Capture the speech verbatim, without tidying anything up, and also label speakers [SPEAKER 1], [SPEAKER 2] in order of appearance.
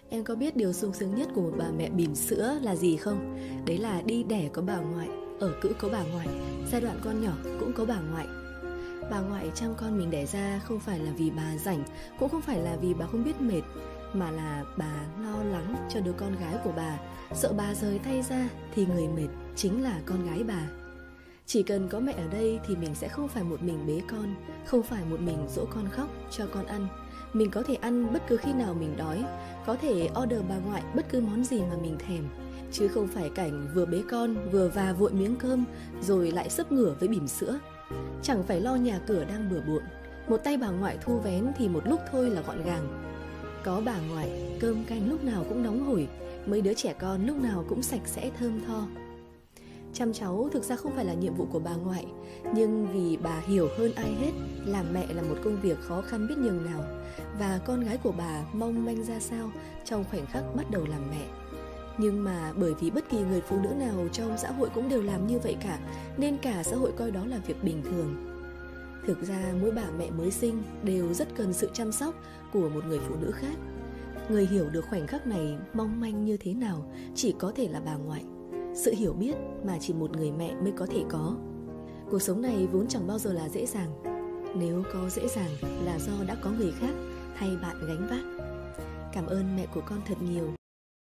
[SPEAKER 1] Em có biết điều sung sướng nhất của một bà mẹ bỉm sữa là gì không? Đấy là đi đẻ có bà ngoại, ở cữ có bà ngoại, giai đoạn con nhỏ cũng có bà ngoại. Bà ngoại chăm con mình đẻ ra không phải là vì bà rảnh, cũng không phải là vì bà không biết mệt, mà là bà lo lắng cho đứa con gái của bà, sợ bà rời tay ra thì người mệt chính là con gái bà. Chỉ cần có mẹ ở đây thì mình sẽ không phải một mình bế con, không phải một mình dỗ con khóc, cho con ăn. Mình có thể ăn bất cứ khi nào mình đói, có thể order bà ngoại bất cứ món gì mà mình thèm, chứ không phải cảnh vừa bế con vừa và vội miếng cơm rồi lại sấp ngửa với bỉm sữa. Chẳng phải lo nhà cửa đang bừa bộn, một tay bà ngoại thu vén thì một lúc thôi là gọn gàng. Có bà ngoại, cơm canh lúc nào cũng nóng hổi, mấy đứa trẻ con lúc nào cũng sạch sẽ thơm tho. Chăm cháu thực ra không phải là nhiệm vụ của bà ngoại, nhưng vì bà hiểu hơn ai hết, làm mẹ là một công việc khó khăn biết nhường nào, và con gái của bà mong manh ra sao trong khoảnh khắc bắt đầu làm mẹ. Nhưng mà bởi vì bất kỳ người phụ nữ nào trong xã hội cũng đều làm như vậy cả, nên cả xã hội coi đó là việc bình thường. Thực ra mỗi bà mẹ mới sinh đều rất cần sự chăm sóc của một người phụ nữ khác. Người hiểu được khoảnh khắc này mong manh như thế nào chỉ có thể là bà ngoại. Sự hiểu biết mà chỉ một người mẹ mới có thể có. Cuộc sống này vốn chẳng bao giờ là dễ dàng. Nếu có dễ dàng là do đã có người khác thay bạn gánh vác. Cảm ơn mẹ của con thật nhiều